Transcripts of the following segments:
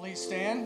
Please stand.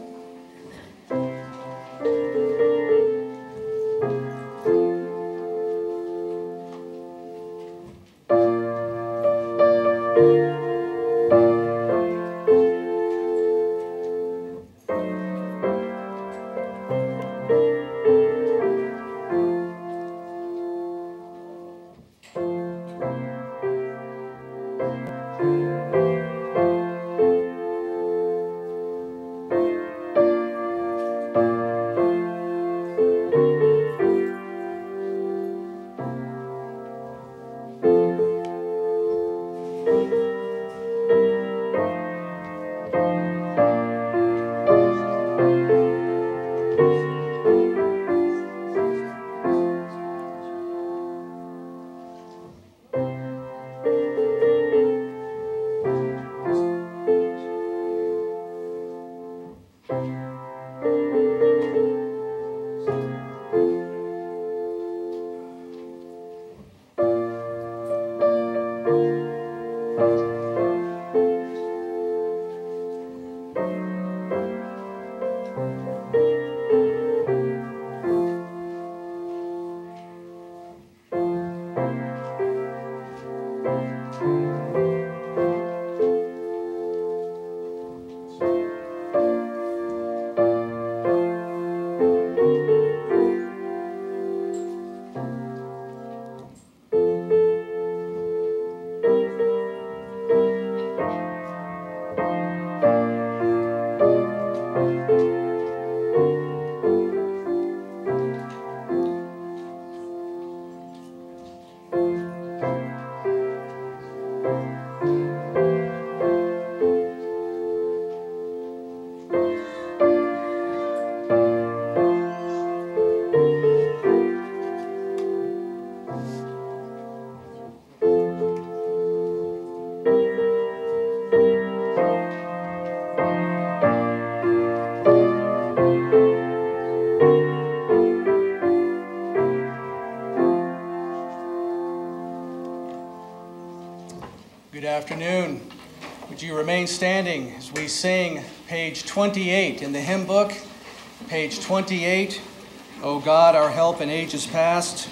Good afternoon. Would you remain standing as we sing page 28 in the hymn book? Page 28, O God, our help in ages past.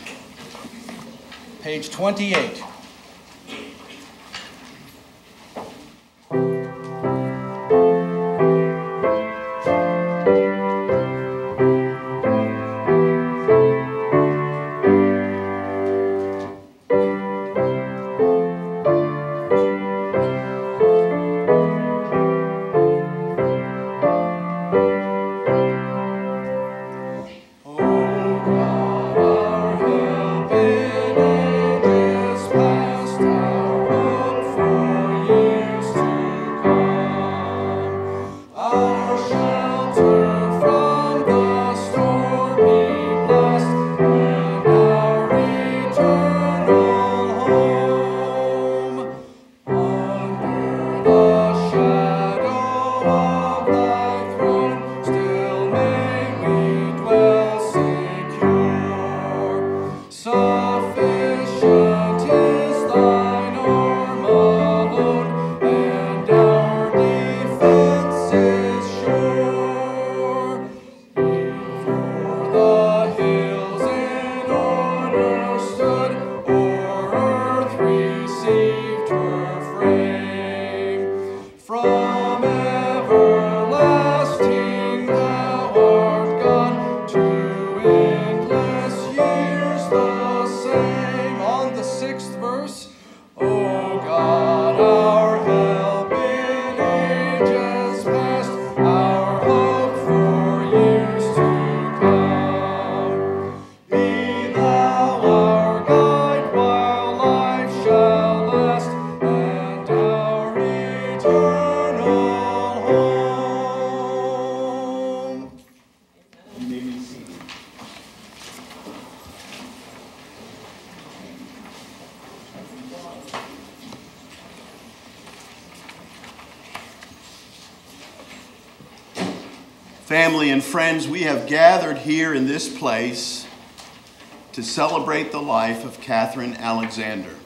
Page 28. Family and friends, we have gathered here in this place to celebrate the life of Catherine Alexander.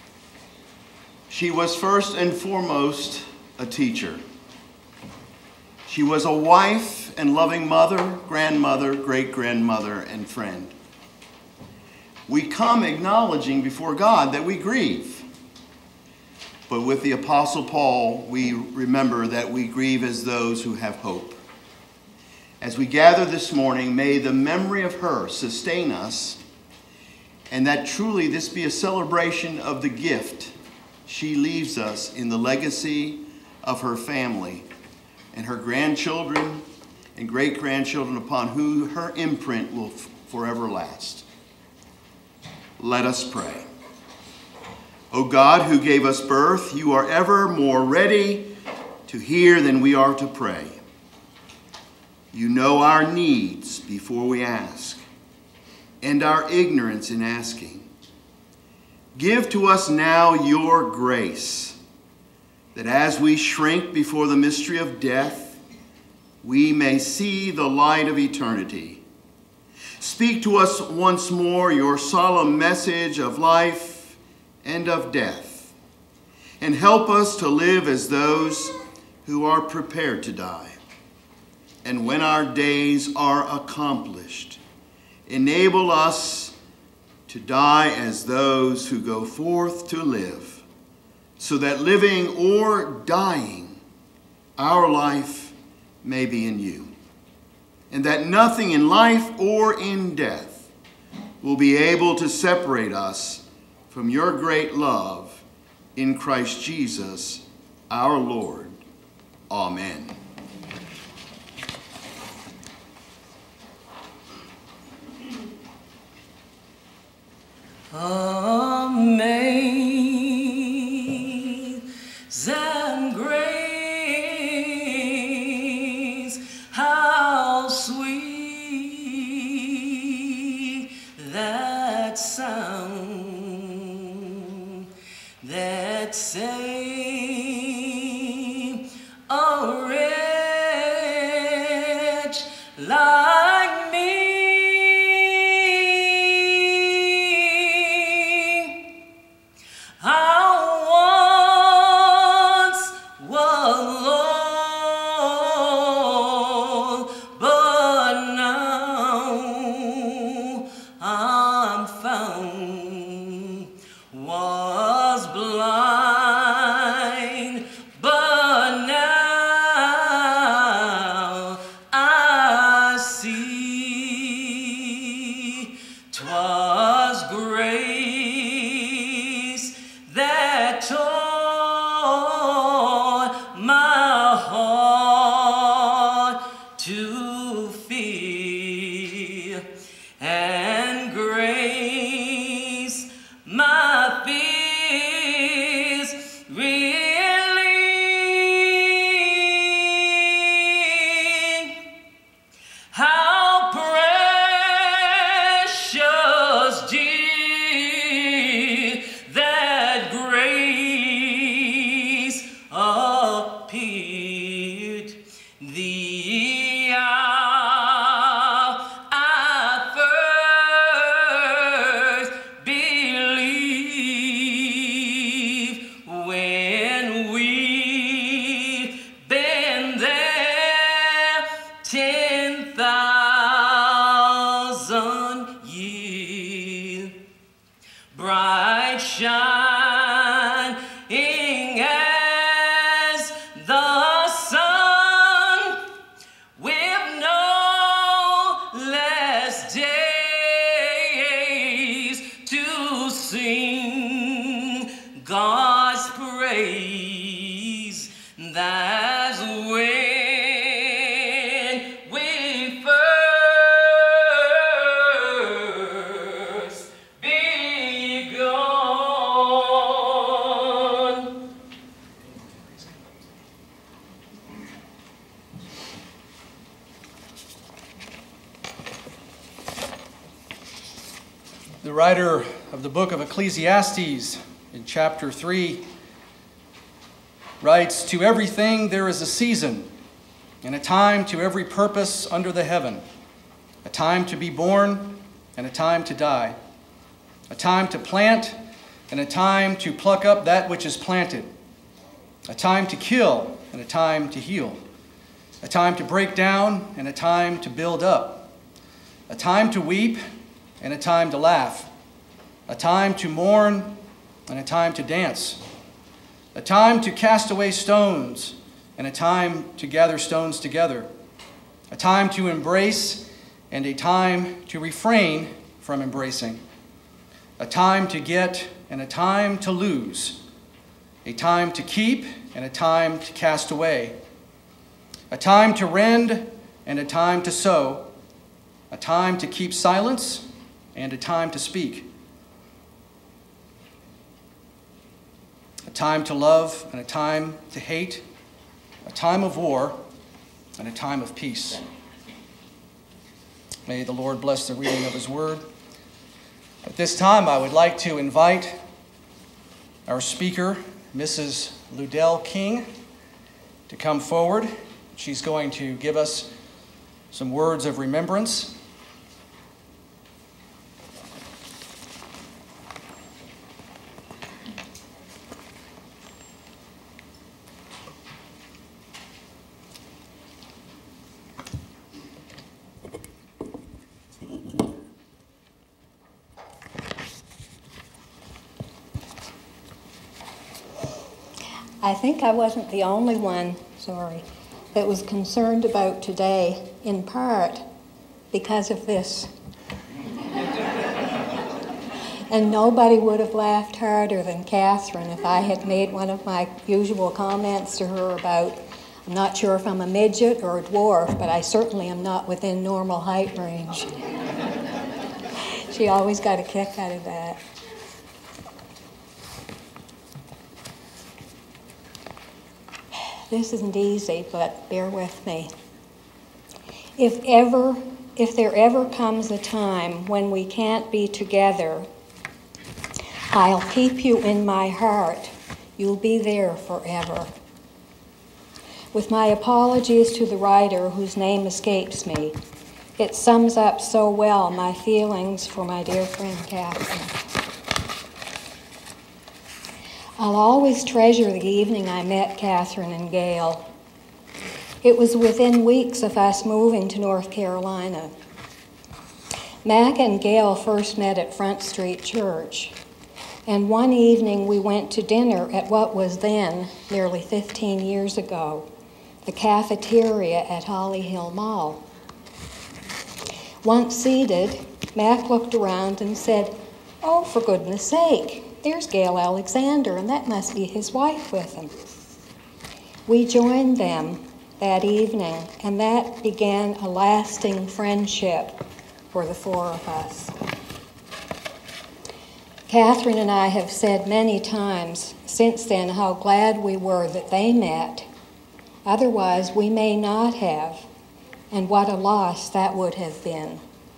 She was first and foremost a teacher. She was a wife and loving mother, grandmother, great-grandmother, and friend. We come acknowledging before God that we grieve. But with the Apostle Paul, we remember that we grieve as those who have hope. As we gather this morning, may the memory of her sustain us, and that truly this be a celebration of the gift she leaves us in the legacy of her family and her grandchildren and great-grandchildren upon whom her imprint will forever last. Let us pray. O God, who gave us birth, you are ever more ready to hear than we are to pray. You know our needs before we ask, and our ignorance in asking. Give to us now your grace, that as we shrink before the mystery of death, we may see the light of eternity. Speak to us once more your solemn message of life and of death, and help us to live as those who are prepared to die. And when our days are accomplished, enable us to die as those who go forth to live, so that living or dying, our life may be in you, and that nothing in life or in death will be able to separate us from your great love in Christ Jesus, our Lord. Amen. Amazing grace, how sweet that sound that saved a wretch like me. The writer of the book of Ecclesiastes in chapter 3 writes, "To everything there is a season, and a time to every purpose under the heaven, a time to be born and a time to die, a time to plant and a time to pluck up that which is planted, a time to kill and a time to heal, a time to break down and a time to build up, a time to weep and a time to laugh, a time to mourn and a time to dance, a time to cast away stones and a time to gather stones together, a time to embrace and a time to refrain from embracing, a time to get and a time to lose, a time to keep and a time to cast away, a time to rend and a time to sow, a time to keep silence and a time to speak, a time to love and a time to hate, a time of war and a time of peace. May the Lord bless the reading of his word. At this time, I would like to invite our speaker, Mrs. Ludell King, to come forward. She's going to give us some words of remembrance. I think I wasn't the only one, that was concerned about today, in part because of this. And nobody would have laughed harder than Catherine if I had made one of my usual comments to her about, I'm not sure if I'm a midget or a dwarf, but I certainly am not within normal height range. She always got a kick out of that. This isn't easy, but bear with me. If there ever comes a time when we can't be together, I'll keep you in my heart. You'll be there forever. With my apologies to the writer whose name escapes me, it sums up so well my feelings for my dear friend Catherine. I'll always treasure the evening I met Catherine and Gail. It was within weeks of us moving to North Carolina. Mac and Gail first met at Front Street Church, and one evening we went to dinner at what was then, nearly 15 years ago, the cafeteria at Holly Hill Mall. Once seated, Mac looked around and said, "Oh, for goodness sake, there's Gail Alexander, and that must be his wife with him." We joined them that evening, and that began a lasting friendship for the four of us. Catherine and I have said many times since then how glad we were that they met. Otherwise, we may not have, and what a loss that would have been.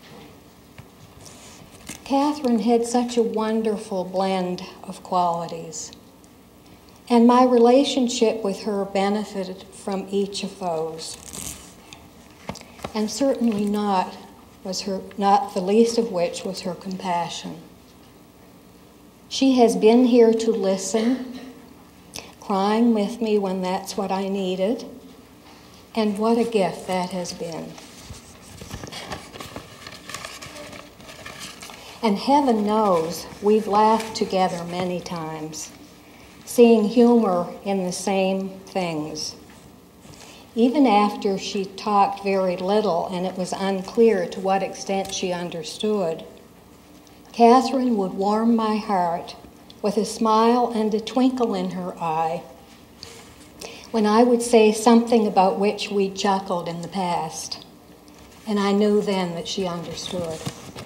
Catherine had such a wonderful blend of qualities, and my relationship with her benefited from each of those. And certainly not the least of which was her compassion. She has been here to listen, crying with me when that's what I needed, and what a gift that has been. And heaven knows we've laughed together many times, seeing humor in the same things. Even after she talked very little and it was unclear to what extent she understood, Catherine would warm my heart with a smile and a twinkle in her eye when I would say something about which we chuckled in the past, and I knew then that she understood.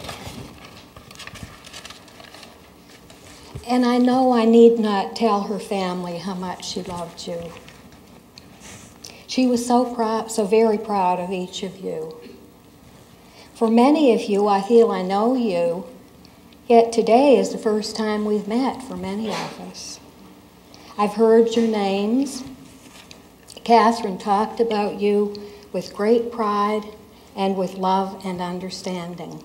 And I know I need not tell her family how much she loved you. She was so very proud of each of you. For many of you, I feel I know you, yet today is the first time we've met for many of us. I've heard your names. Catherine talked about you with great pride and with love and understanding.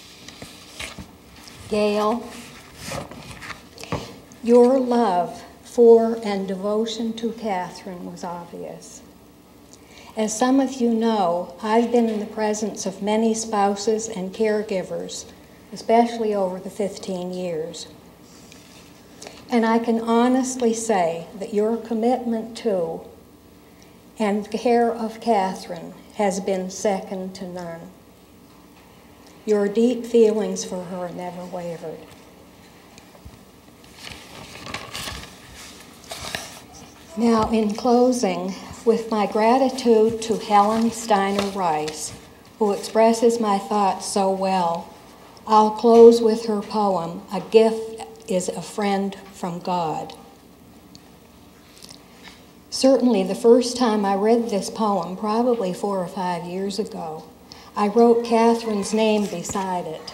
Gail, your love for and devotion to Catherine was obvious. As some of you know, I've been in the presence of many spouses and caregivers, especially over the 15 years. And I can honestly say that your commitment to and care of Catherine has been second to none. Your deep feelings for her never wavered. Now, in closing, with my gratitude to Helen Steiner Rice, who expresses my thoughts so well, I'll close with her poem, "A Gift is a Friend from God." Certainly, the first time I read this poem, probably 4 or 5 years ago, I wrote Catherine's name beside it.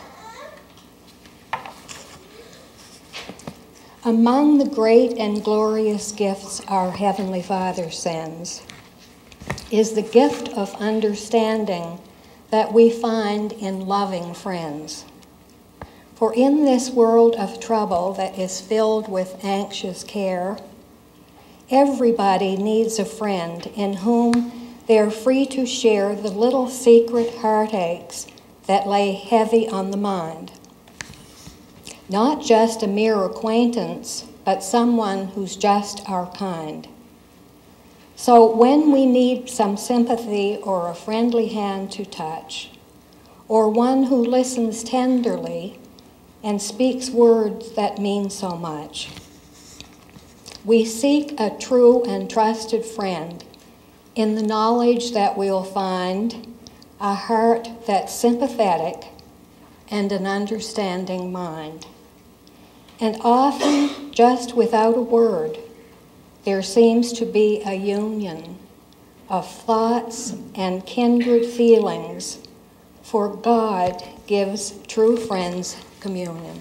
Among the great and glorious gifts our Heavenly Father sends is the gift of understanding that we find in loving friends. For in this world of trouble that is filled with anxious care, everybody needs a friend in whom they are free to share the little secret heartaches that lay heavy on the mind. Not just a mere acquaintance, but someone who's just our kind. So when we need some sympathy or a friendly hand to touch, or one who listens tenderly and speaks words that mean so much, we seek a true and trusted friend in the knowledge that we'll find a heart that's sympathetic and an understanding mind. And often, just without a word, there seems to be a union of thoughts and kindred feelings, for God gives true friends communion.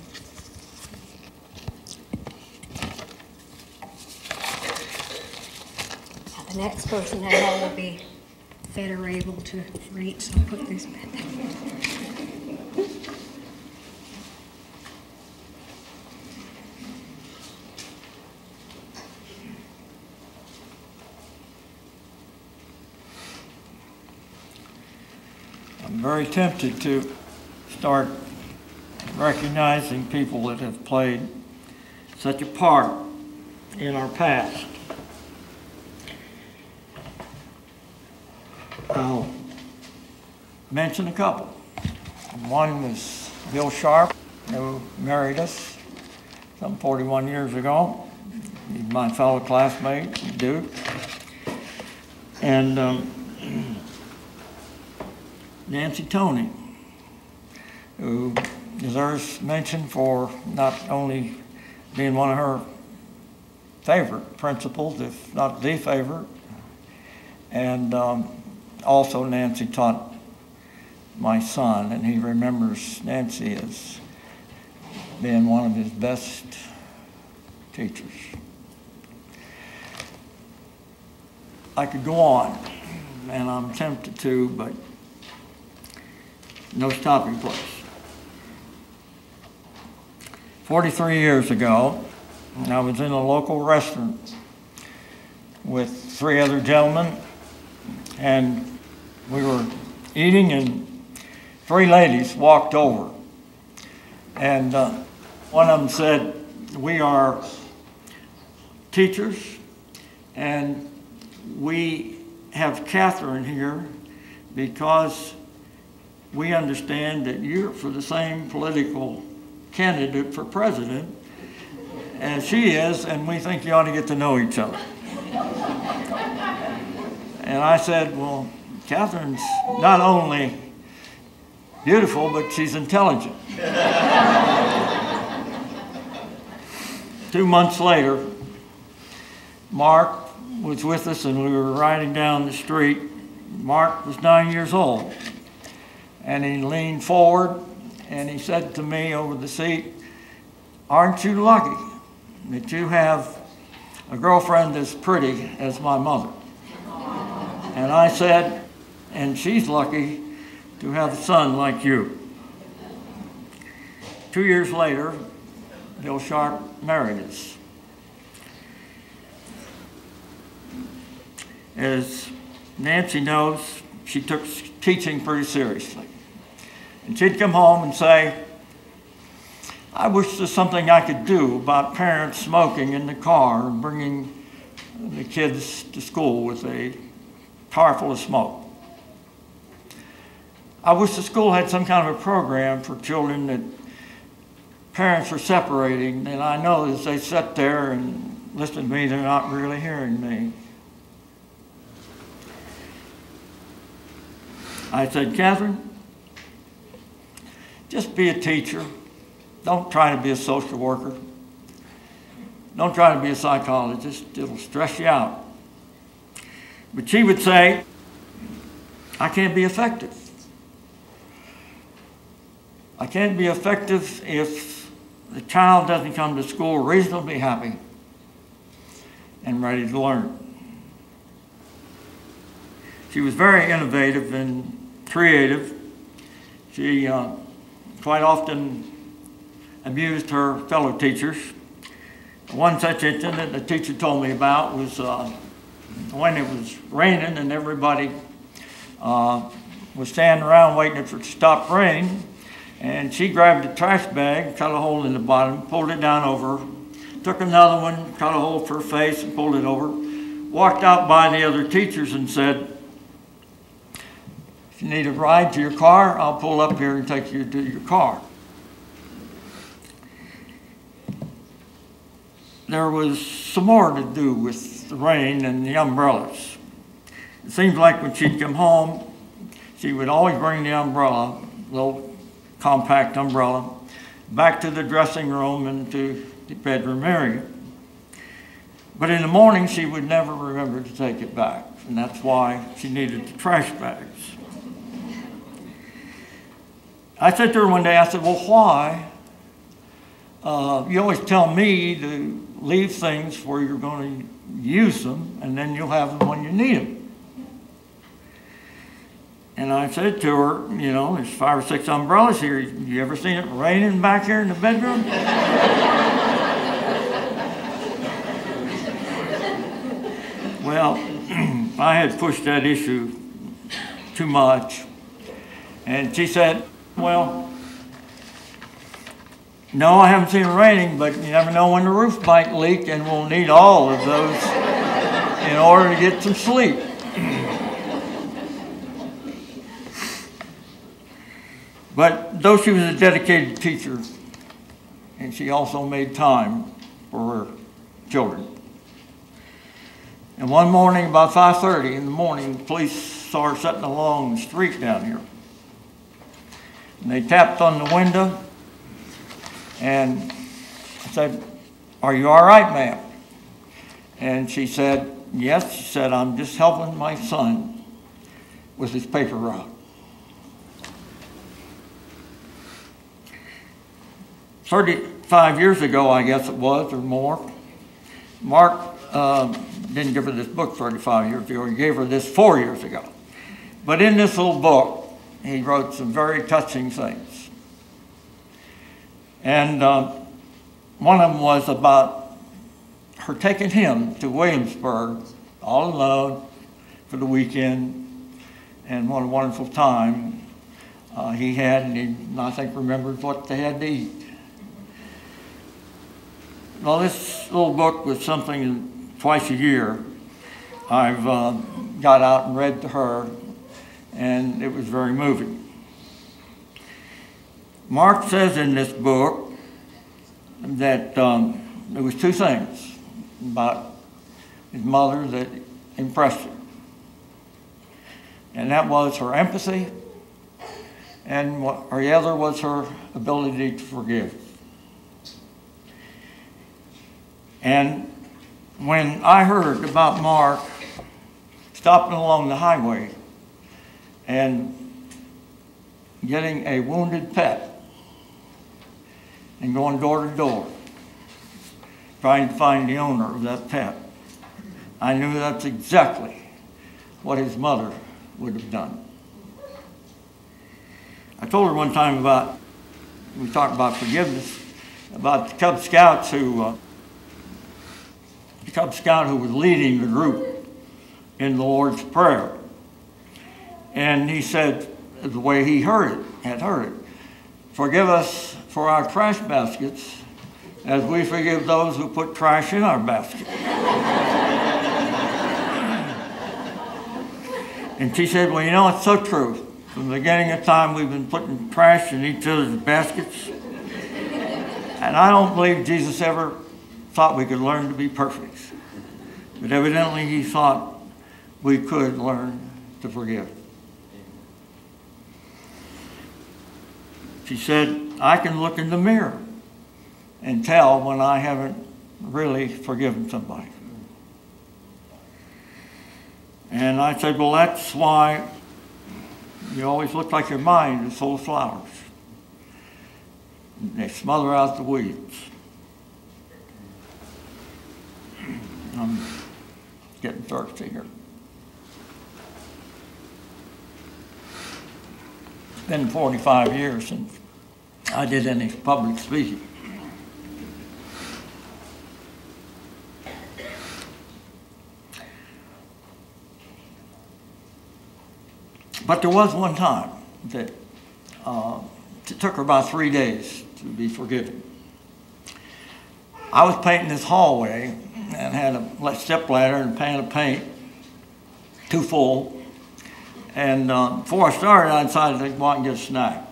Now, the next person I know will be better able to read, so I'll put this back. I'm very tempted to start recognizing people that have played such a part in our past. I'll mention a couple. One was Bill Sharp, who married us some 41 years ago. He's my fellow classmate, Duke. And Nancy Toney, who deserves mention for not only being one of her favorite principals, if not the favorite, and also Nancy taught my son, and he remembers Nancy as being one of his best teachers. I could go on, and I'm tempted to, but no stopping place. 43 years ago, I was in a local restaurant with 3 other gentlemen, and we were eating, and 3 ladies walked over. And one of them said, "We are teachers, and we have Catherine here because we understand that you're for the same political candidate for president as she is, and we think you ought to get to know each other." And I said, "Well, Catherine's not only beautiful, but she's intelligent." 2 months later, Mark was with us, and we were riding down the street. Mark was 9 years old. And he leaned forward and he said to me over the seat, "Aren't you lucky that you have a girlfriend as pretty as my mother?" And I said, "And she's lucky to have a son like you." 2 years later, Bill Sharp married us. As Nancy knows, she took teaching pretty seriously. And she'd come home and say, I wish there's something I could do about parents smoking in the car and bringing the kids to school with a car full of smoke. I wish the school had some kind of a program for children that parents are separating, and I know as they sit there and listen to me, they're not really hearing me. I said, Catherine, just be a teacher. Don't try to be a social worker. Don't try to be a psychologist. It'll stress you out. But she would say, I can't be effective. I can't be effective if the child doesn't come to school reasonably happy and ready to learn. She was very innovative and creative. She quite often amused her fellow teachers. One such incident the teacher told me about was when it was raining and everybody was standing around waiting for it to stop raining, and she grabbed a trash bag, cut a hole in the bottom, pulled it down over her, took another one, cut a hole for her face and pulled it over, walked out by the other teachers and said, if you need a ride to your car, I'll pull up here and take you to your car. There was some more to do with the rain and the umbrellas. It seems like when she'd come home, she would always bring the umbrella, little compact umbrella, back to the dressing room and to the bedroom area. But in the morning, she would never remember to take it back, and that's why she needed the trash bags. I said to her one day, I said, well, why? You always tell me to leave things where you're going to use them, and then you'll have them when you need them. And I said to her, you know, there's 5 or 6 umbrellas here. You ever seen it raining back here in the bedroom? Well, I had pushed that issue too much. And she said, well, no, I haven't seen it raining, but you never know when the roof might leak, and we'll need all of those in order to get some sleep. But though she was a dedicated teacher, and she also made time for her children. And one morning, about 5:30 in the morning, the police saw her sitting along the street down here. And they tapped on the window, and I said, are you all right, ma'am? And she said, yes. She said, I'm just helping my son with his paper route. 35 years ago, I guess it was, or more, Mark didn't give her this book 35 years ago. He gave her this 4 years ago. But in this little book, he wrote some very touching things. And one of them was about her taking him to Williamsburg all alone for the weekend, and what a wonderful time he had, and he, I think, remembered what they had to eat. Well, this little book was something twice a year I've got out and read to her, and it was very moving. Mark says in this book that there was 2 things about his mother that impressed him. And that was her empathy, and the other was her ability to forgive. And when I heard about Mark stopping along the highway and getting a wounded pet and going door to door, trying to find the owner of that pet, I knew that's exactly what his mother would have done. I told her one time about, we talked about forgiveness, about the Cub Scouts the Cub Scout who was leading the group in the Lord's Prayer. And he said, the way he had heard it, forgive us for our trash baskets as we forgive those who put trash in our basket. And she said, well, you know, it's so true. From the beginning of time, we've been putting trash in each other's baskets. And I don't believe Jesus ever thought we could learn to be perfect. But evidently he thought we could learn to forgive. She said, I can look in the mirror and tell when I haven't really forgiven somebody. And I said, well, that's why you always look like your mind is full of flowers. They smother out the weeds. I'm getting thirsty here. It's been 45 years since I did any public speaking. But there was one time that it took her about 3 days to be forgiven. I was painting this hallway and had a step ladder and a pan of paint, too full. And before I started, I decided to go out and get a snack.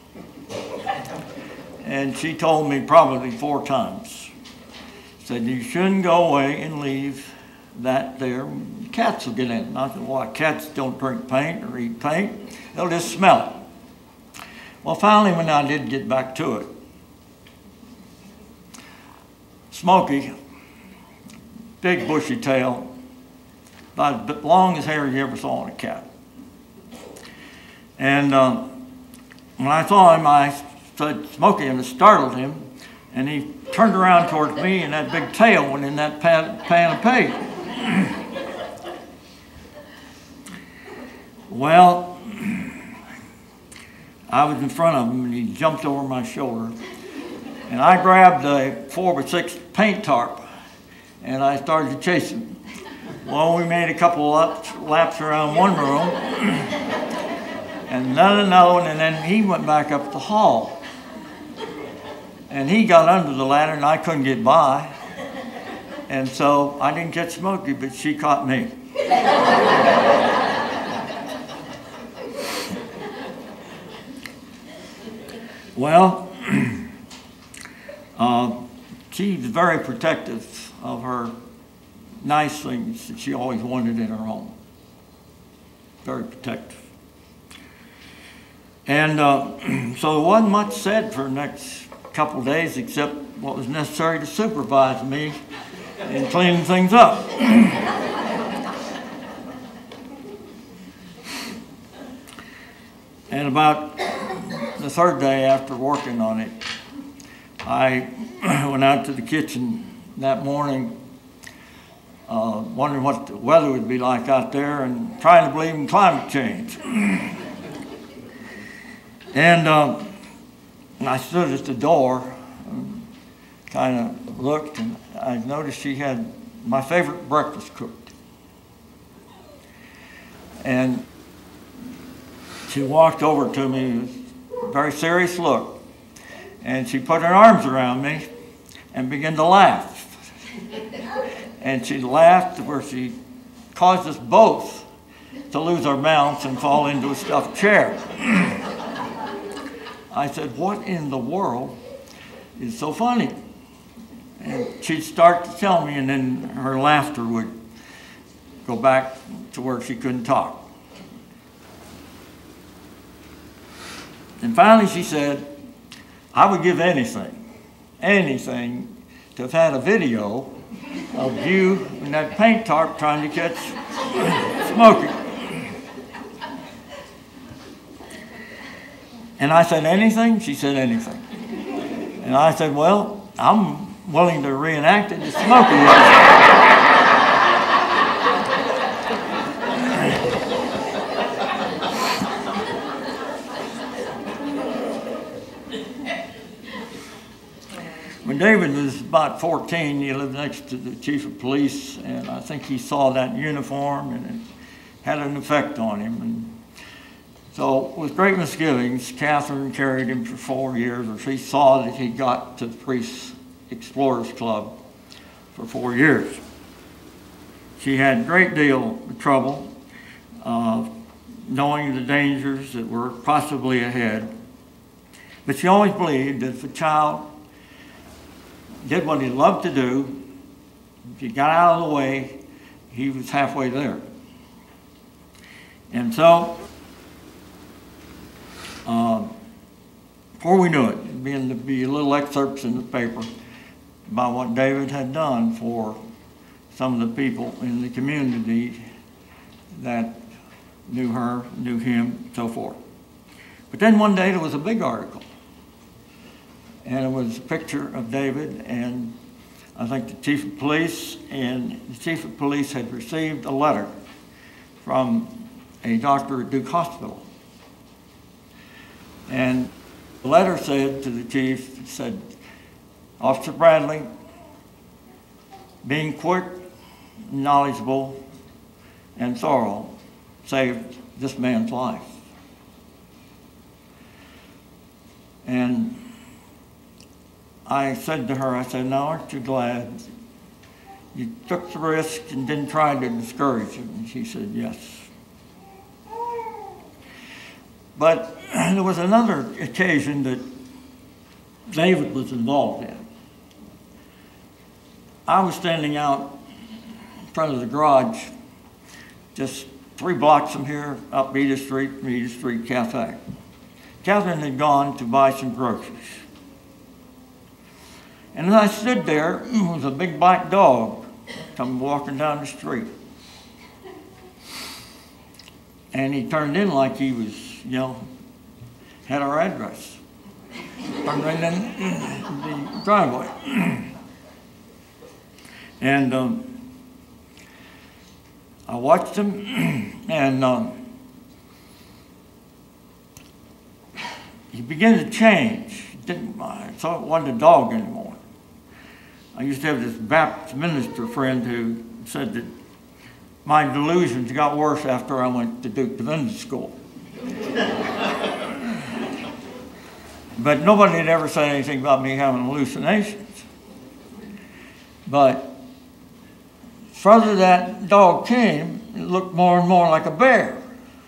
And she told me probably 4 times, said, you shouldn't go away and leave that there. Cats will get in. And I said, why? Cats don't drink paint or eat paint. They'll just smell it. Well, finally, when I did get back to it, Smokey, big bushy tail, about as long as hair you ever saw in a cat. And when I saw him, I said, Smokey, and it startled him. And he turned around towards me, and that big tail went in that pan of paint. Well, I was in front of him, and he jumped over my shoulder. And I grabbed a 4x6 paint tarp, and I started to chase him. Well, we made a couple of laps around one room, and another one, and then he went back up the hall. And he got under the ladder, and I couldn't get by. And so I didn't catch Smokey, but she caught me. Well, she's very protective of her nice things that she always wanted in her home. Very protective. And so there wasn't much said for the next couple of days except what was necessary to supervise me in cleaning things up. And about the 3rd day after working on it, I went out to the kitchen that morning wondering what the weather would be like out there and trying to believe in climate change. And I stood at the door and kind of looked, and I noticed she had my favorite breakfast cooked. And she walked over to me with a very serious look, and she put her arms around me and began to laugh. And she laughed where she caused us both to lose our balance and fall into a stuffed chair. I said, what in the world is so funny? And she'd start to tell me, and then her laughter would go back to where she couldn't talk. And finally she said, I would give anything to have had a video of you in that paint tarp trying to catch Smokey. And I said, anything? She said, anything. And I said, well, I'm willing to reenact it as Smokey. When David was about 14, he lived next to the chief of police, and I think he saw that uniform, and it had an effect on him. And so with great misgivings, Catherine carried him for 4 years, or she saw that he got to the Police Explorers Club for 4 years. She had a great deal of trouble knowing the dangers that were possibly ahead. But she always believed that if a child did what he loved to do, if he got out of the way, he was halfway there. And so, before we knew it, began to be little excerpts in the paper about what David had done for some of the people in the community that knew her, knew him, so forth. But then one day there was a big article, and it was a picture of David, and I think the chief of police, and the chief of police had received a letter from a doctor at Duke Hospital. And the letter said to the chief, said, Officer Bradley, being quick, knowledgeable, and thorough, saved this man's life. And I said to her, I said, now aren't you glad you took the risk and didn't try to discourage him? And she said, yes. But there was another occasion that David was involved in. I was standing out in front of the garage, just 3 blocks from here, up Edith Street Cafe. Catherine had gone to buy some groceries. And as I stood there, there was a big black dog come walking down the street. And he turned in like he was, had our address. Turned right in the driveway. And I watched him, and he began to change. So it wasn't a dog anymore. I used to have this Baptist minister friend who said that my delusions got worse after I went to Duke Divinity School. But nobody had ever said anything about me having hallucinations. But further that dog came, it looked more and more like a bear.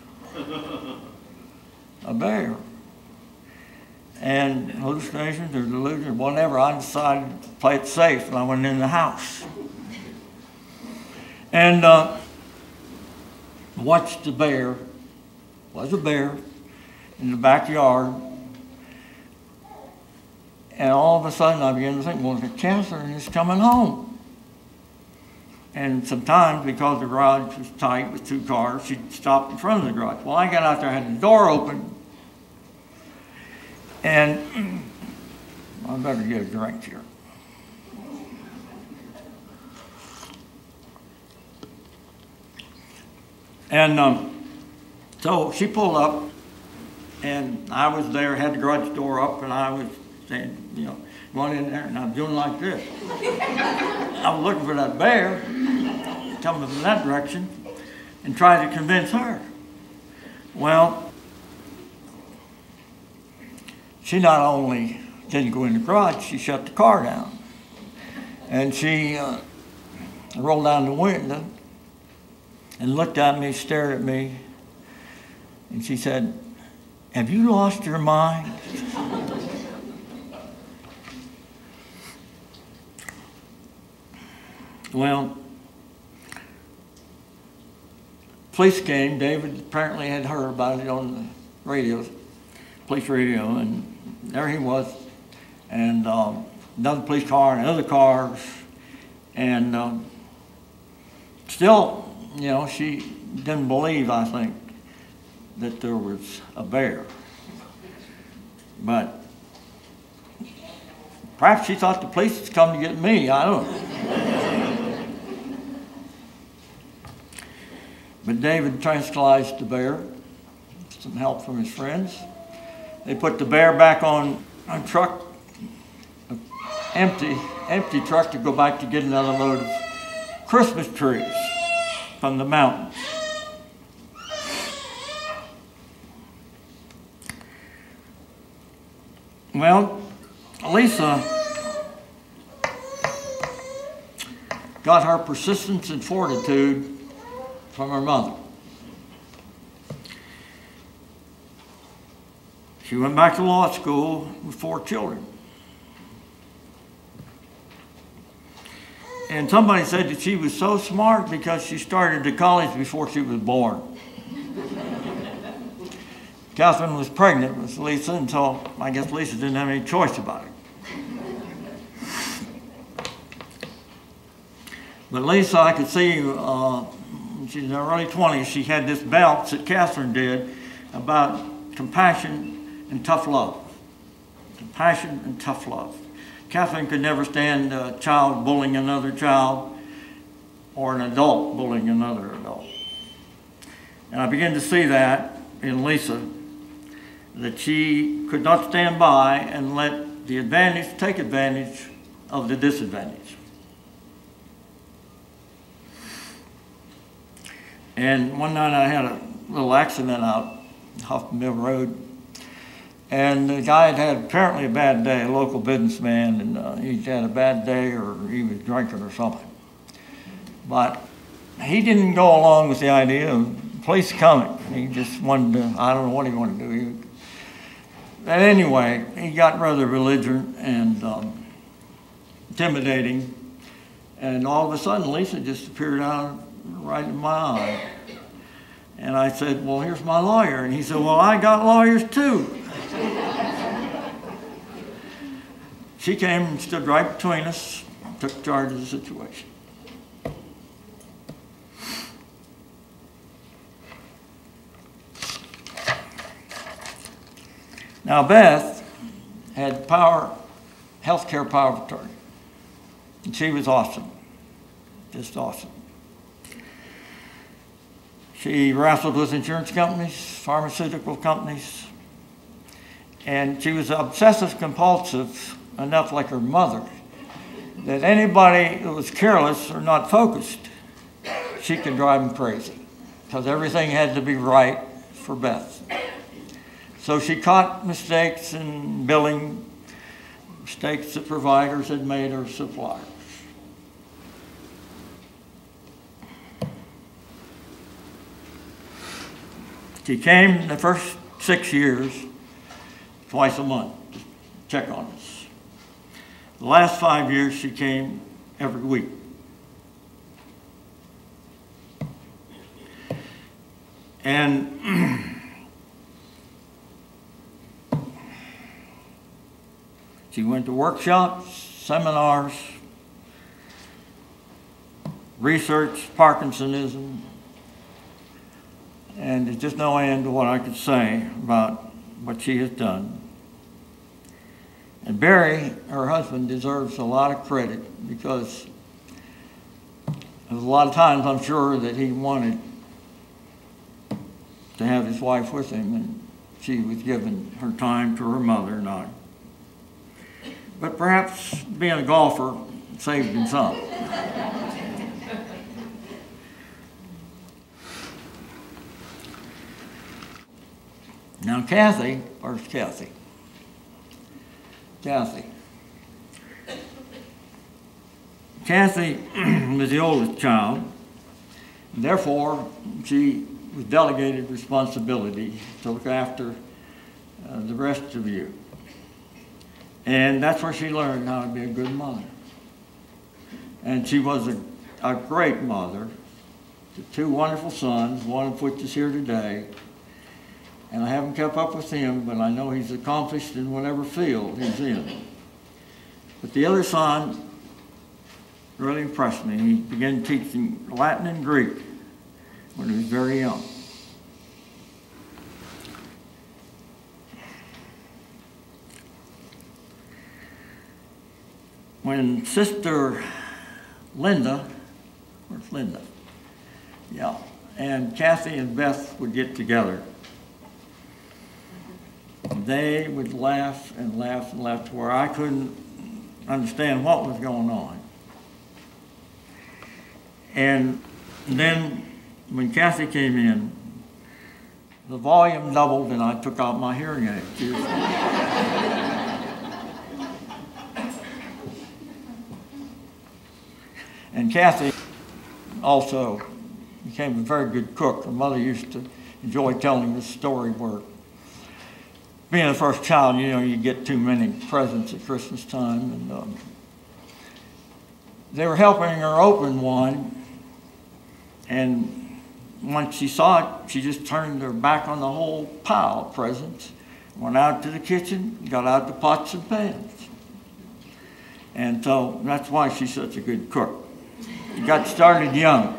A bear. And hallucinations or delusions, whatever, I decided to play it safe, and I went in the house. And watched the bear, was a bear, in the backyard. And all of a sudden I began to think, well, Catherine is coming home. And sometimes, because the garage was tight with 2 cars, she'd stop in front of the garage. Well, I got out there, I had the door open, and I better get a drink here. And so she pulled up, and I was there, had the garage door up, and I was saying, going in there, and I was doing like this. I was looking for that bear, coming from that direction, and trying to convince her. Well, she not only didn't go in the garage, she shut the car down. And she rolled down the window and looked at me, stared at me, and she said, "Have you lost your mind?" Well, police came. David apparently had heard about it on the radio, police radio, and there he was, and another police car and other cars, and still, she didn't believe, I think, that there was a bear. But perhaps she thought the police had come to get me, I don't know. But David tranquilized the bear, with some help from his friends. They put the bear back on a truck, a empty truck to go back to get another load of Christmas trees from the mountains. Well, Lisa got her persistence and fortitude from her mother. She went back to law school with 4 children. And somebody said that she was so smart because she started to college before she was born. Catherine was pregnant with Lisa, and so I guess Lisa didn't have any choice about it. But Lisa, I could see, she's in her early 20s, she had this bounce that Catherine did about compassion and tough love. Compassion and tough love. Catherine could never stand a child bullying another child or an adult bullying another adult. And I began to see that in Lisa, that she could not stand by and let the advantage take advantage of the disadvantage. And one night I had a little accident out Huffman Mill Road, and the guy had apparently a bad day, a local businessman, and he had a bad day or he was drinking or something. But he didn't go along with the idea of police coming. He just wanted to, I don't know what he wanted to do. But anyway, he got rather belligerent and intimidating, and all of a sudden Lisa just appeared out right in my eye. And I said, well, here's my lawyer. And he said, well, I got lawyers too. She came and stood right between us, took charge of the situation. Now, Beth had healthcare power of attorney. And she was awesome, just awesome. She wrestled with insurance companies, pharmaceutical companies, and she was obsessive compulsive enough like her mother that anybody that was careless or not focused, she could drive them crazy because everything had to be right for Beth. So she caught mistakes in billing, mistakes that providers had made or suppliers. She came the first 6 years, twice a month, to check on us. The last 5 years, she came every week. And she went to workshops, seminars, research Parkinsonism, and there's just no end to what I could say about what she has done. And Barry, her husband, deserves a lot of credit because there's a lot of times I'm sure that he wanted to have his wife with him, and she was giving her time to her mother and I. But perhaps being a golfer saved him some. Now Kathy, where's Kathy? Kathy was the oldest child, and therefore she was delegated responsibility to look after the rest of you. And that's where she learned how to be a good mother. And she was a great mother to 2 wonderful sons, one of which is here today. And I haven't kept up with him, but I know he's accomplished in whatever field he's in. But the other son really impressed me. He began teaching Latin and Greek when he was very young. When Sister Linda, where's Linda? Yeah, and Kathy and Beth would get together, they would laugh and laugh and laugh to where I understand what was going on. And then when Kathy came in, the volume doubled and I took out my hearing aid. And Kathy also became a very good cook. Her mother used to enjoy telling this story where, being the first child, you know, you get too many presents at Christmas time. And they were helping her open one, and once she saw it, she just turned her back on the whole pile of presents, went out to the kitchen, got out the pots and pans. And so that's why she's such a good cook. She got started young.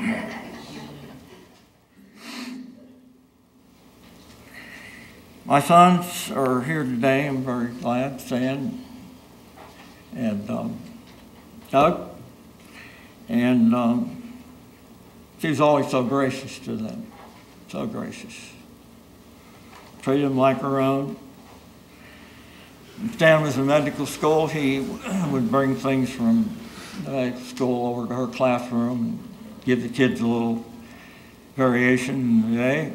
My sons are here today, I'm very glad, Stan and Doug. And she's always so gracious to them, so gracious. Treat them like her own. When Stan was in medical school, he would bring things from school over to her classroom and give the kids a little variation in the day.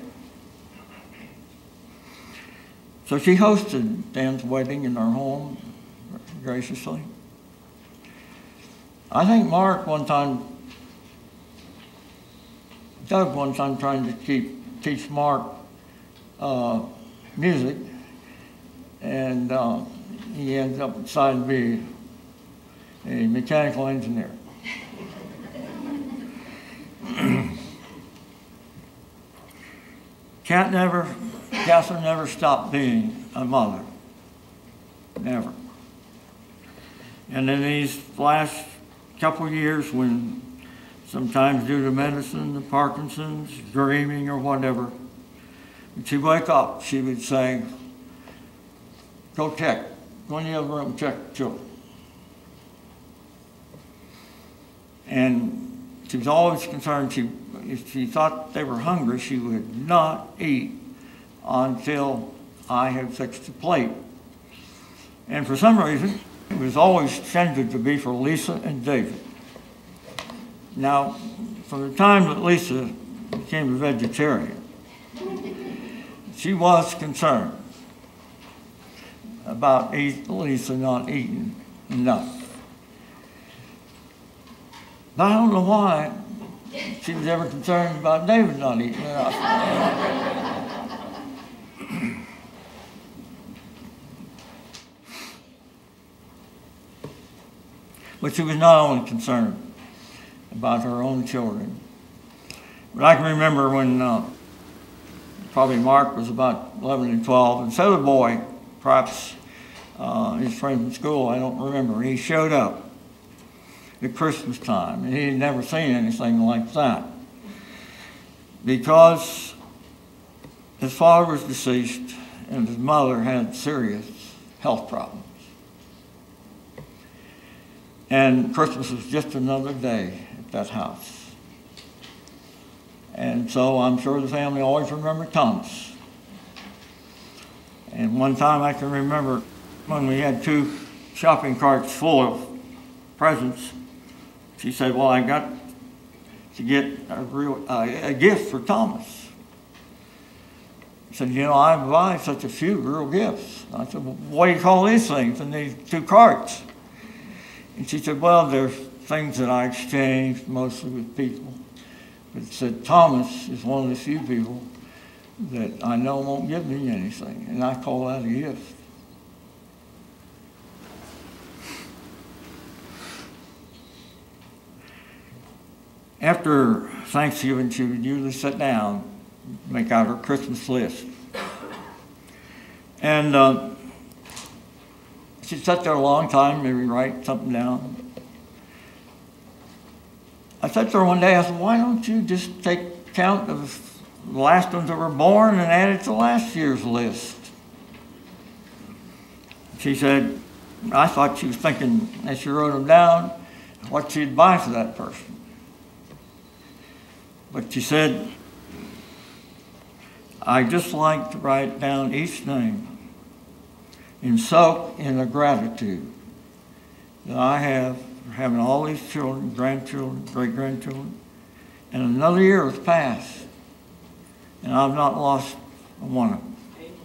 So she hosted Dan's wedding in our home graciously. I think Doug one time trying to teach Mark music, and he ends up deciding to be a mechanical engineer. Catherine never stopped being a mother, never. And in these last couple of years, when sometimes due to medicine, the Parkinson's, dreaming or whatever, when she'd wake up, she would say, go in the other room, check the children. And she was always concerned, if she thought they were hungry, she would not eat until I had fixed the plate. And for some reason, it was always tended to be for Lisa and David. Now, from the time that Lisa became a vegetarian, she was concerned about Lisa not eating enough. But I don't know why she was ever concerned about David not eating enough. But she was not only concerned about her own children. But I can remember when probably Mark was about 11 and 12, and so the boy, perhaps his friend from school, I don't remember, he showed up at Christmas time, and he had never seen anything like that. Because his father was deceased, and his mother had serious health problems. And Christmas was just another day at that house. And so I'm sure the family always remembered Thomas. And one time I can remember when we had 2 shopping carts full of presents, she said, well, I got to get a gift for Thomas. She said, you know, I buy such a few real gifts. I said, well, what do you call these things in these 2 carts? And she said, well, they're things that I exchanged mostly with people. But said, Thomas is one of the few people that I know won't give me anything, and I call that a gift. After Thanksgiving, she would usually sit down, make out her Christmas list. And she'd sit there a long time, maybe write something down. I said to her one day, I said, why don't you just take count of the last ones that were born and add it to last year's list? She said, I thought she was thinking, as she wrote them down, what she'd buy for that person. But she said, I just like to write down each name and soak in the gratitude that I have for having all these children, grandchildren, great-grandchildren, and another year has passed, and I've not lost one of them.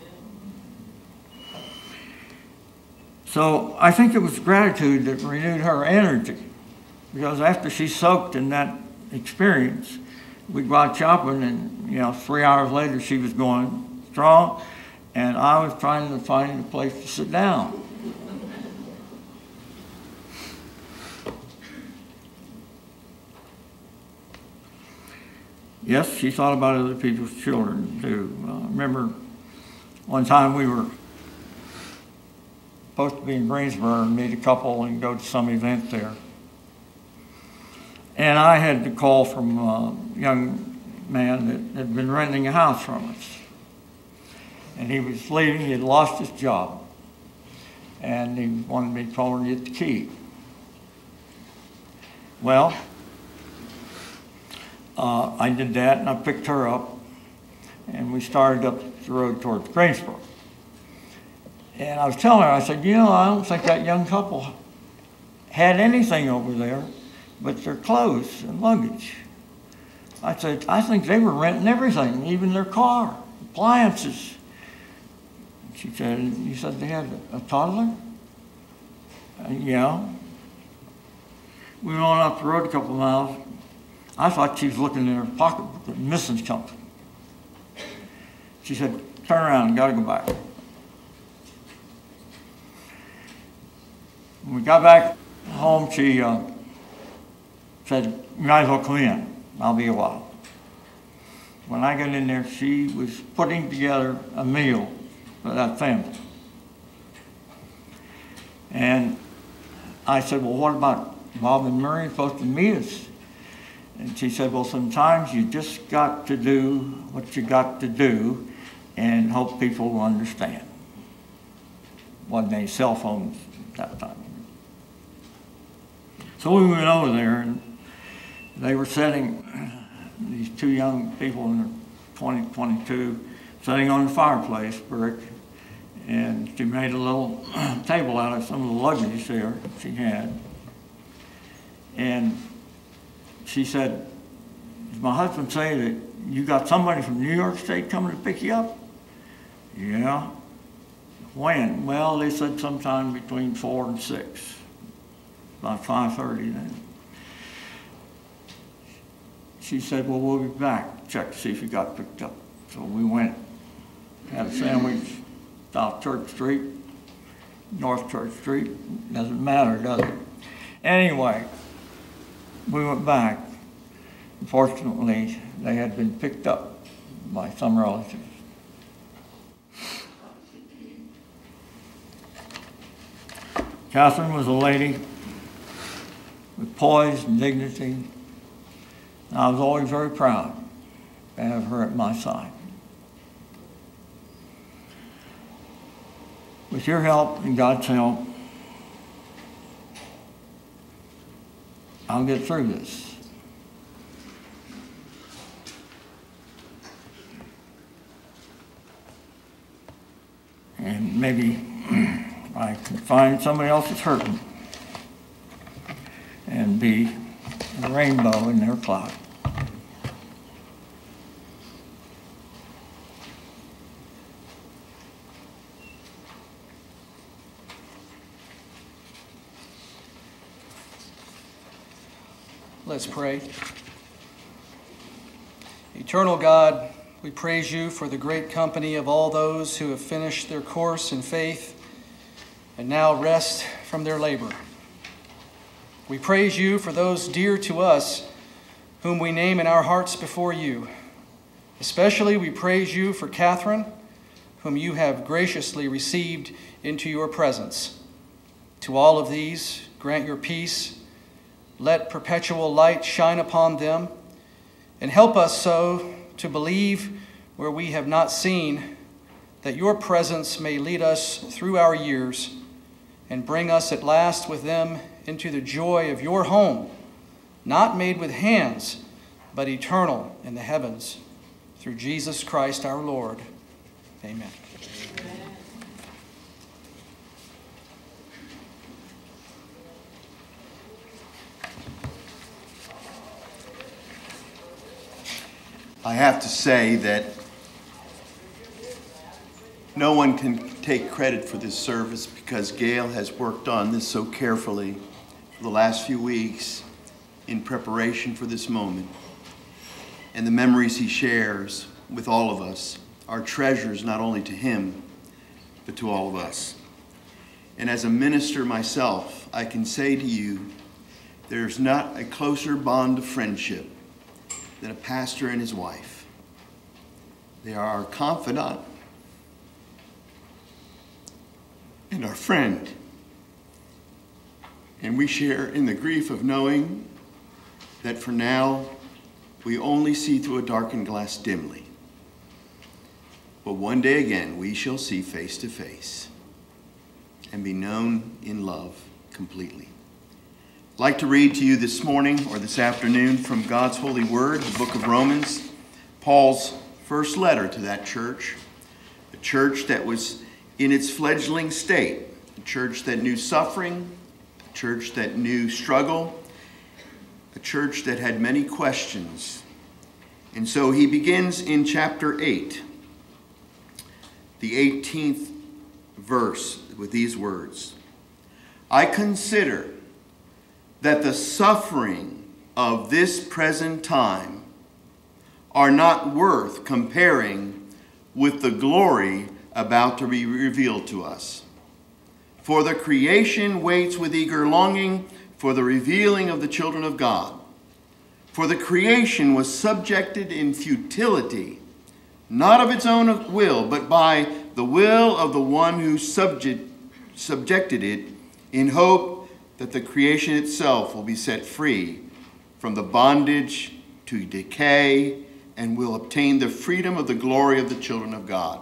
So I think it was gratitude that renewed her energy, because after she soaked in that experience, we'd go out shopping, and 3 hours later she was going strong, and I was trying to find a place to sit down. Yes, she thought about other people's children too. I remember one time we were supposed to be in Greensboro and meet a couple and go to some event there. And I had to call from a young man that had been renting a house from us. And he was leaving, he had lost his job. And he wanted me to call and get the key. Well, I did that, and I picked her up, and we started up the road towards Greensboro. And I was telling her, I said, I don't think that young couple had anything over there but their clothes and luggage. I said, I think they were renting everything, even their car, appliances. She said, you said they had a toddler? Yeah. We went on up the road a couple of miles. I thought she was looking in her pocketbook, missing something. She said, turn around, gotta go back. When we got back home, she said, you might as well come in. I'll be a while. When I got in there, she was putting together a meal for that family. And I said, well, what about Bob and Murray supposed to meet us? And she said, well, sometimes you just got to do what you got to do and hope people will understand. Wasn't any cell phones at that time. So we went over there, and they were sitting, these two young people in their 20, 22, sitting on the fireplace brick, and she made a little table out of some of the luggage there she had. And she said, did my husband say that you got somebody from New York State coming to pick you up? Yeah. When? Well, they said sometime between 4 and 6. About 5:30 then. She said, well, we'll be back, check to see if you got picked up. So we went, had a sandwich, South Church Street, North Church Street, doesn't matter, does it? Anyway, we went back. Unfortunately, they had been picked up by some relatives. Catherine was a lady with poise and dignity. And I was always very proud to have her at my side. With your help and God's help, I'll get through this. And maybe I can find somebody else that's hurting and be a rainbow in their cloud. Let's pray. Eternal God, we praise you for the great company of all those who have finished their course in faith and now rest from their labor. We praise you for those dear to us whom we name in our hearts before you. Especially we praise you for Catherine, whom you have graciously received into your presence. To all of these, grant your peace. Let perpetual light shine upon them, and help us so to believe where we have not seen, that your presence may lead us through our years and bring us at last with them into the joy of your home, not made with hands, but eternal in the heavens. Through Jesus Christ our Lord. Amen. I have to say that no one can take credit for this service because Gail has worked on this so carefully for the last few weeks in preparation for this moment. And the memories he shares with all of us are treasures not only to him, but to all of us. And as a minister myself, I can say to you, there's not a closer bond of friendship than a pastor and his wife. They are our confidant and our friend. And we share in the grief of knowing that for now, we only see through a darkened glass dimly. But one day again, we shall see face to face and be known in love completely. I'd like to read to you this morning or this afternoon from God's holy word, the book of Romans, Paul's first letter to that church, a church that was in its fledgling state, a church that knew suffering, a church that knew struggle, a church that had many questions. And so he begins in chapter 8, the 18th verse, with these words: I consider that the suffering of this present time are not worth comparing with the glory about to be revealed to us. For the creation waits with eager longing for the revealing of the children of God. For the creation was subjected in futility, not of its own will, but by the will of the one who subjected it, in hope that the creation itself will be set free from the bondage to decay and will obtain the freedom of the glory of the children of God.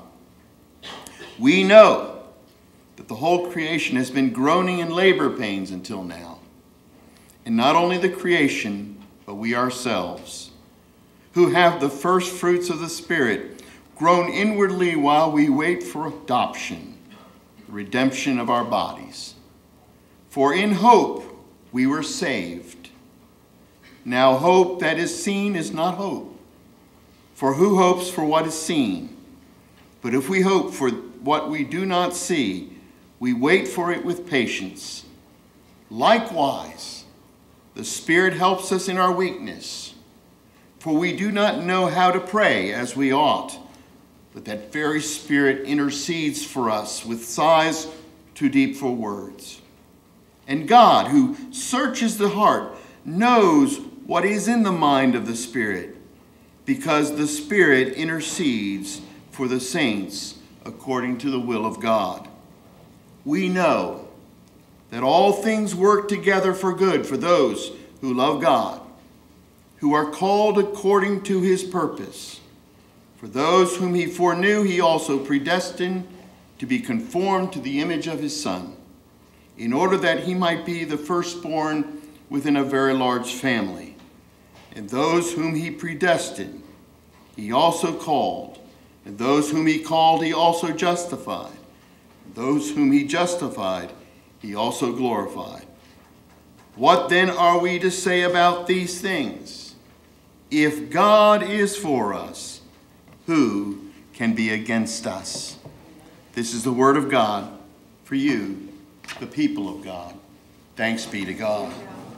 We know that the whole creation has been groaning in labor pains until now. And not only the creation, but we ourselves, who have the first fruits of the Spirit, groan inwardly while we wait for adoption, the redemption of our bodies. For in hope we were saved. Now hope that is seen is not hope. For who hopes for what is seen? But if we hope for what we do not see, we wait for it with patience. Likewise, the Spirit helps us in our weakness. For we do not know how to pray as we ought, but that very Spirit intercedes for us with sighs too deep for words. And God, who searches the heart, knows what is in the mind of the Spirit, because the Spirit intercedes for the saints according to the will of God. We know that all things work together for good for those who love God, who are called according to his purpose. For those whom he foreknew, he also predestined to be conformed to the image of his Son, in order that he might be the firstborn within a very large family. And those whom he predestined, he also called. And those whom he called, he also justified. And those whom he justified, he also glorified. What then are we to say about these things? If God is for us, who can be against us? This is the word of God for you, the people of God. Thanks be to God.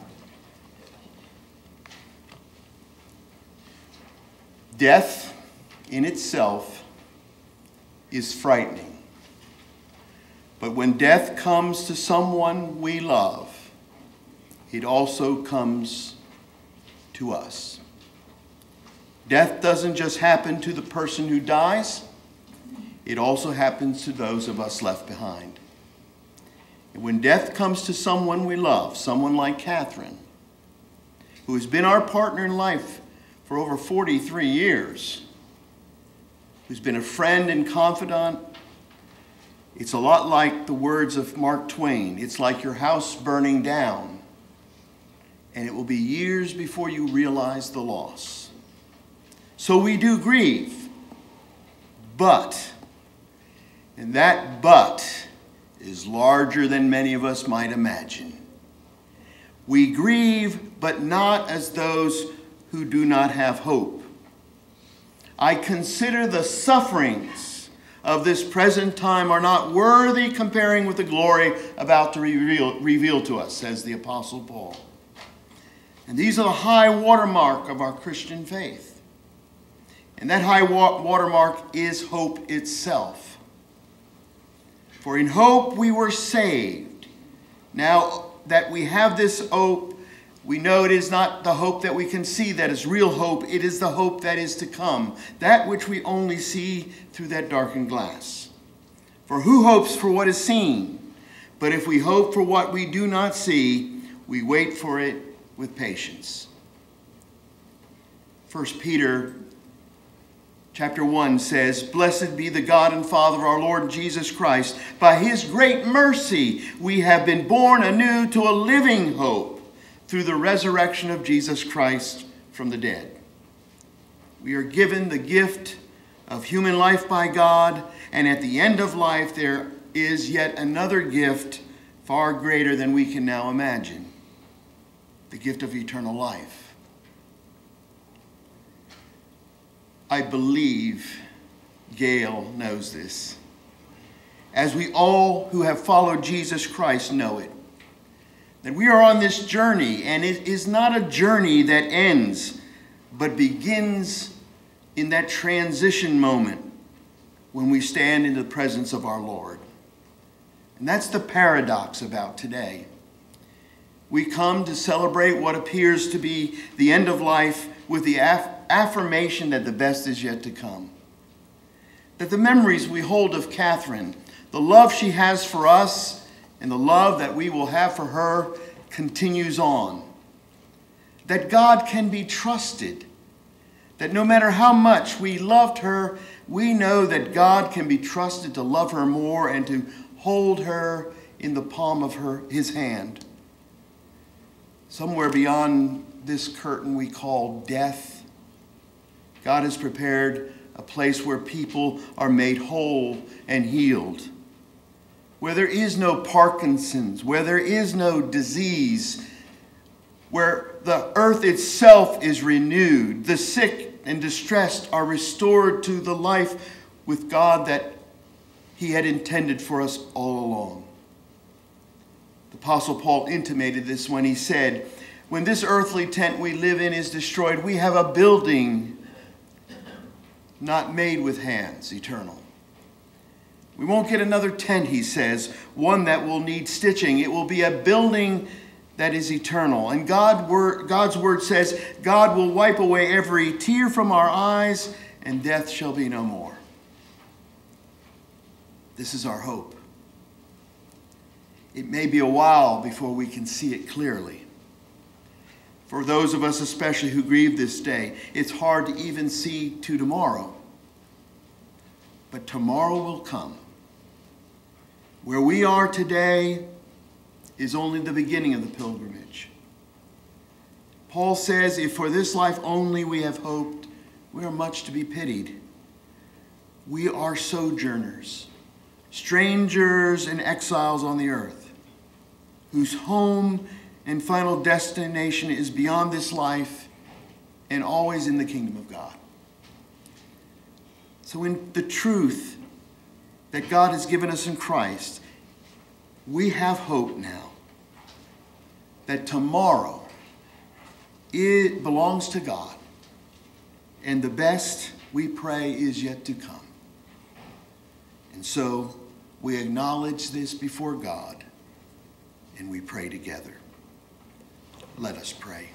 Death in itself is frightening. But when death comes to someone we love, it also comes to us. Death doesn't just happen to the person who dies, it also happens to those of us left behind. And when death comes to someone we love, someone like Catherine, who has been our partner in life for over 43 years, who's been a friend and confidant, it's a lot like the words of Mark Twain. It's like your house burning down, and it will be years before you realize the loss. So we do grieve, but, and that but is larger than many of us might imagine. We grieve, but not as those who do not have hope. I consider the sufferings of this present time are not worthy comparing with the glory about to reveal to us, says the Apostle Paul. And these are the high watermark of our Christian faith. And that high watermark is hope itself. For in hope we were saved. Now that we have this hope, we know it is not the hope that we can see that is real hope. It is the hope that is to come, that which we only see through that darkened glass. For who hopes for what is seen? But if we hope for what we do not see, we wait for it with patience. 1 Peter chapter 1 says, Blessed be the God and Father of our Lord Jesus Christ. By his great mercy we have been born anew to a living hope through the resurrection of Jesus Christ from the dead. We are given the gift of human life by God, and at the end of life there is yet another gift far greater than we can now imagine. The gift of eternal life. I believe Gail knows this, as we all who have followed Jesus Christ know it, that we are on this journey, and it is not a journey that ends, but begins in that transition moment when we stand in the presence of our Lord. And that's the paradox about today. We come to celebrate what appears to be the end of life with the affirmation that the best is yet to come. That the memories we hold of Catherine, the love she has for us, and the love that we will have for her continues on. That God can be trusted. That no matter how much we loved her, we know that God can be trusted to love her more and to hold her in the palm of his hand. Somewhere beyond this curtain we call death, God has prepared a place where people are made whole and healed. Where there is no Parkinson's, where there is no disease, where the earth itself is renewed, the sick and distressed are restored to the life with God that he had intended for us all along. The Apostle Paul intimated this when he said, when this earthly tent we live in is destroyed, we have a building not made with hands, eternal. We won't get another tent, he says, one that will need stitching. It will be a building that is eternal. And God's word says, God will wipe away every tear from our eyes, and death shall be no more. This is our hope. It may be a while before we can see it clearly. For those of us especially who grieve this day, it's hard to even see to tomorrow. But tomorrow will come. Where we are today is only the beginning of the pilgrimage. Paul says, if for this life only we have hoped, we are much to be pitied. We are sojourners, strangers and exiles on the earth, whose home and final destination is beyond this life and always in the kingdom of God. So in the truth that God has given us in Christ, we have hope now that tomorrow it belongs to God, and the best, we pray, is yet to come. And so we acknowledge this before God, and we pray together. Let us pray.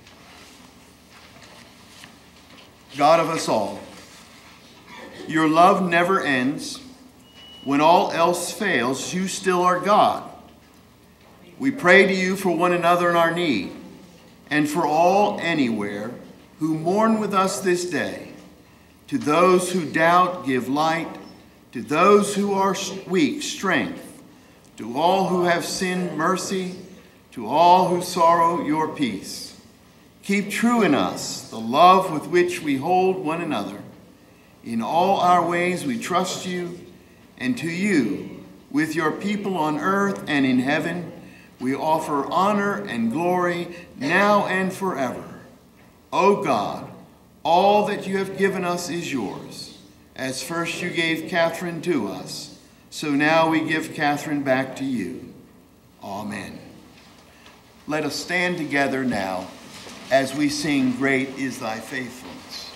God of us all, your love never ends. When all else fails, you still are God. We pray to you for one another in our need, and for all anywhere who mourn with us this day. To those who doubt, give light. To those who are weak, strength. To all who have sinned, mercy. To all who sorrow, your peace. Keep true in us the love with which we hold one another. In all our ways we trust you, and to you, with your people on earth and in heaven, we offer honor and glory now and forever. O God, All that you have given us is yours. As first you gave Catherine to us, so now we give Catherine back to you. Amen. Let us stand together now as we sing, Great is Thy Faithfulness.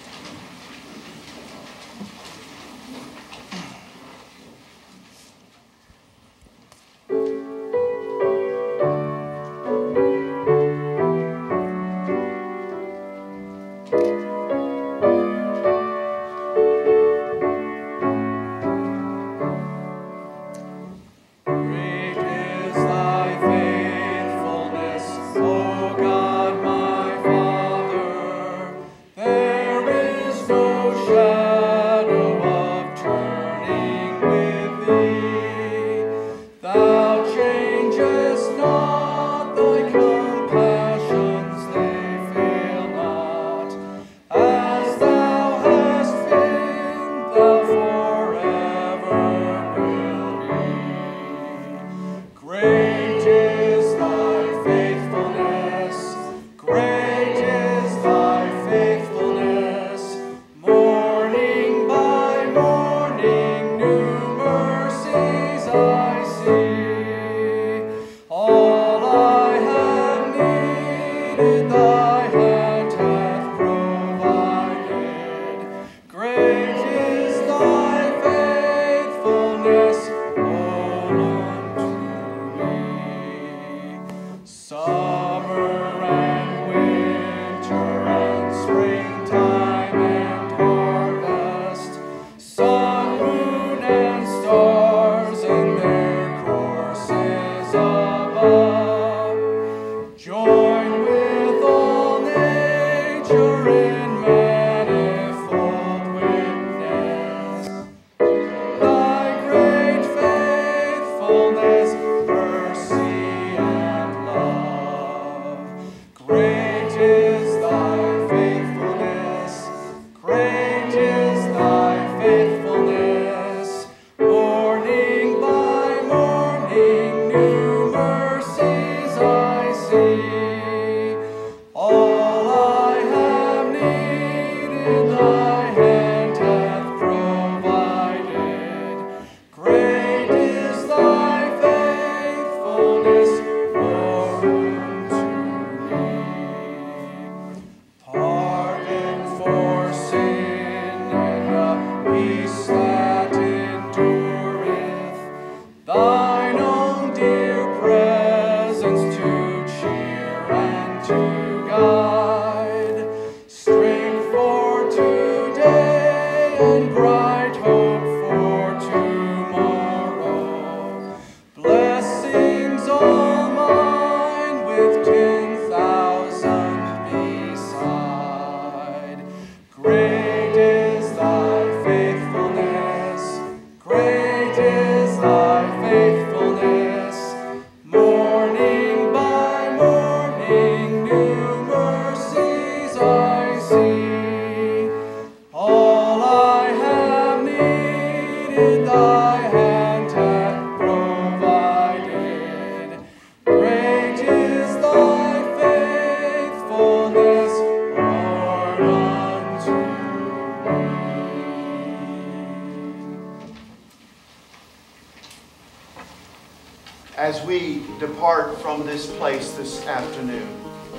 As we depart from this place this afternoon,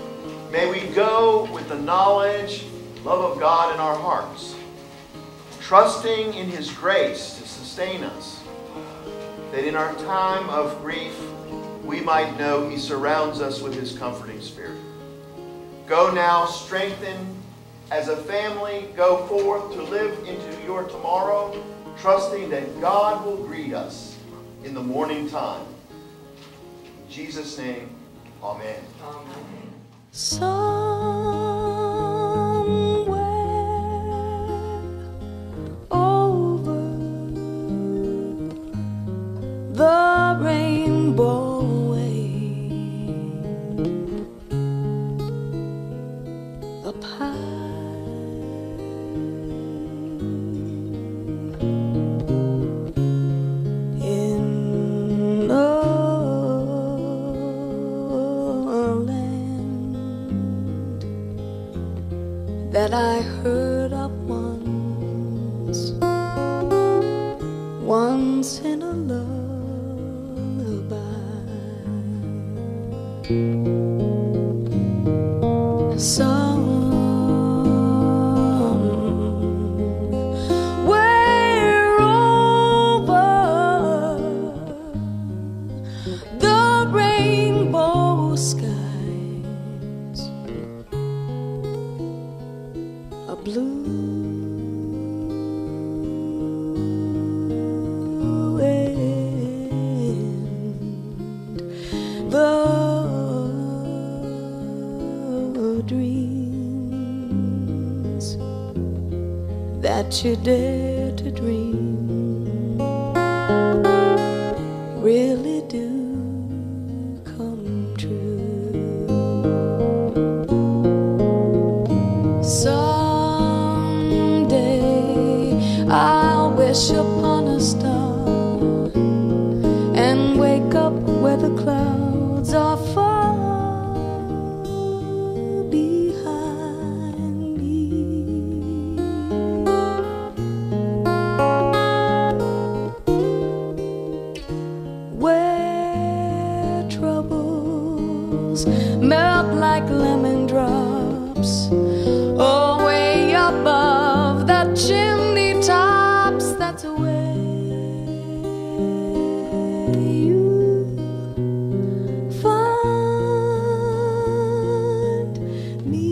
may we go with the knowledge, love of God in our hearts, trusting in His grace to sustain us, that in our time of grief we might know He surrounds us with His comforting Spirit. Go now strengthened as a family, go forth to live into your tomorrow, trusting that God will greet us in the morning time. In Jesus' name, amen. Somewhere over the rainbow way, the pine in the land that I heard of once in a lullaby. Somewhere over the rainbow skies, a blue wind, the dreams that you dare to dream really do come true. Someday I'll wish upon a star and wake up where the clouds are far behind me, where troubles melt like lemon drops, oh, way above the chimney tops. That's where you find me.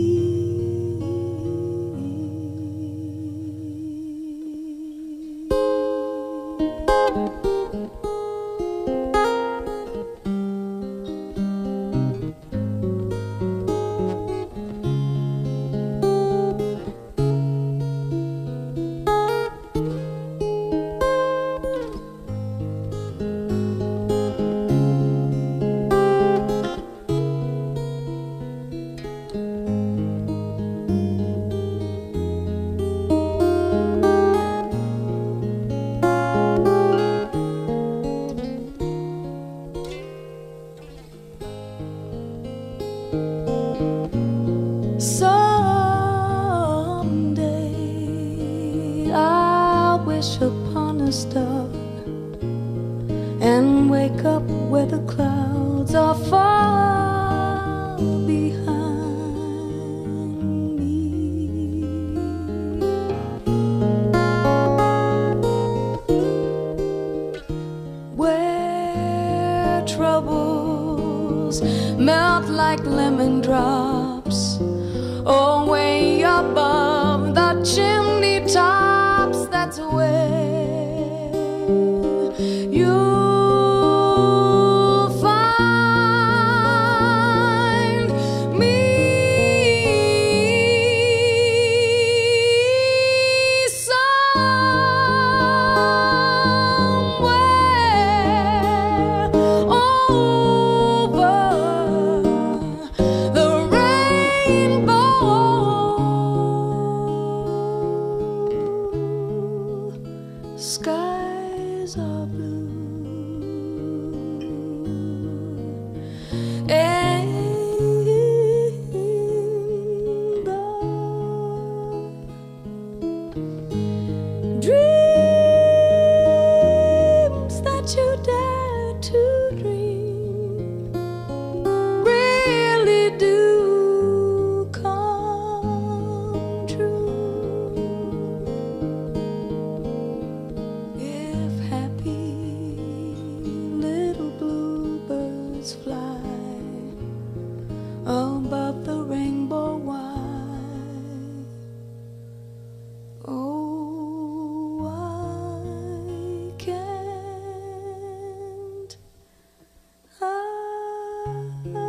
Someday I'll wish upon a star and wake up where the clouds are far behind me, where troubles melt like lemon drops, oh, way above the chimney tops. That's where you'll find me. Somewhere over the rainbow skies are blue, and the dreams that you dare to dream really do come true. If happy little bluebirds fly above the rainbow wide, oh, why can't I?